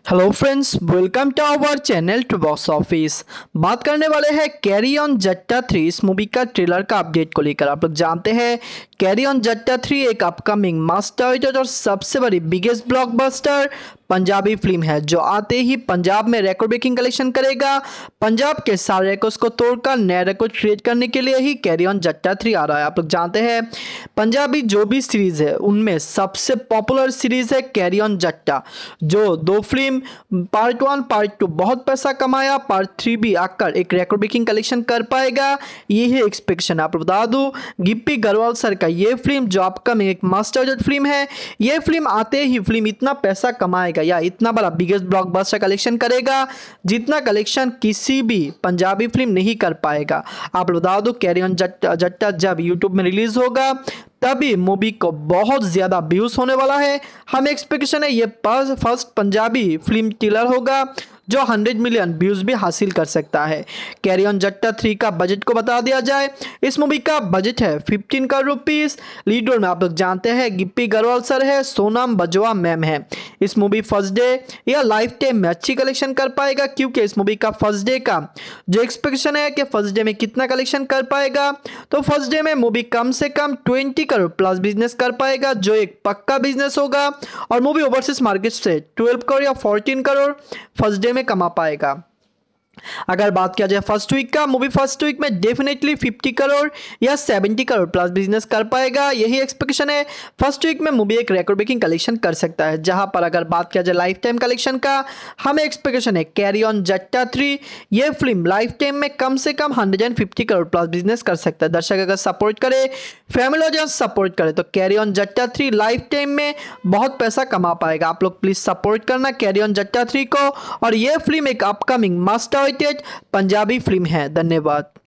Hello friends, welcome to our channel to box office. बात करने वाले हैं कैरी ऑन जट्टा 3 इस मूवी का ट्रेलर का अपडेट को लेकर। आप लोग जानते हैं कैरी ऑन जट्टा 3 एक अपकमिंग मास्टर और सबसे बड़ी बिगेस्ट ब्लॉकबस्टर पंजाबी फिल्म है जो आते ही पंजाब में रिकॉर्ड ब्रेकिंग कलेक्शन करेगा। पंजाब के सारे रिकॉर्ड्स को तोड़कर नया रिकॉर्ड क्रिएट करने के लिए ही कैरी ऑन जट्टा 3 आ रहा है। आप लोग जानते हैं पंजाबी जो भी सीरीज है उनमें सबसे पॉपुलर सीरीज है कैरी ऑन जट्टा, जो दो फिल्म पार्ट 1 पार्ट 2 बहुत पैसा कमाया, पार्ट 3 भी आकर एक रिकॉर्ड ब्रेकिंग कलेक्शन कर पाएगा, ये है एक्सपेक्टेशन। आप बता दूं गिप्पी गरवाल सर का ये फिल्म जो अपकमिंग एक मास्टर फिल्म है, ये फिल्म आते ही फिल्म इतना पैसा कमाएगा या इतना बड़ा बिगेस्ट ब्लॉकबस्टर कलेक्शन करेगा जितना कलेक्शन किसी भी पंजाबी फिल्म नहीं कर पाएगा। आप बता दो कैरी ऑन जट्टा जब यूट्यूब में रिलीज होगा तभी मूवी को बहुत ज़्यादा व्यूज़ होने वाला है। हम एक्सपेक्टेशन है ये फर्स्ट पंजाबी फिल्म ट्रेलर होगा जो 100 मिलियन व्यूज़ भी हासिल कर सकता है। कैरी ऑन जट्टा 3 का बजट को बता दिया जाए, इस मूवी का बजट है 15 करोड़ रुपीस। लीड रोल में आप लोग जानते हैं गिप्पी गरवाल सर है, सोनम बजवा मैम है। इस मूवी फर्स्ट डे या लाइफ टाइम में अच्छी कलेक्शन कर पाएगा, क्योंकि इस मूवी का फर्स्ट डे का जो एक्सपेक्टेशन है कि फर्स्ट डे में कितना कलेक्शन कर पाएगा, तो फर्स्ट डे में मूवी कम से कम 20 करोड़ प्लस बिजनेस कर पाएगा जो एक पक्का बिजनेस होगा। और मूवी ओवरसीज मार्केट से 12 करोड़ या 14 करोड़ फर्स्ट डे में कमा पाएगा। अगर बात किया जाए फर्स्ट वीक का, मूवी फर्स्ट वीक में डेफिनेटली 50 करोड़ या 70 करोड़ प्लस बिजनेस कर पाएगा, यही एक्सपेक्टेशन है। फर्स्ट वीक में मूवी एक रिकॉर्ड ब्रेकिंग कलेक्शन कर सकता है। जहां पर अगर बात किया जाए लाइफ टाइम कलेक्शन का, हमें एक्सपेक्टेशन है कैरी ऑन जट्टा 3 ये फिल्म लाइफ टाइम में कम से कम 150 करोड़ प्लस बिजनेस कर सकता है। दर्शक अगर सपोर्ट करे, फैमिली ऑडियंस सपोर्ट करे तो carry on Jatta 3 life time में बहुत पैसा कमा पाएगा। आप लोग प्लीज सपोर्ट करना कैरी ऑन जट्टा 3 को। और यह फिल्म एक upcoming must awaited Punjabi film है। धन्यवाद।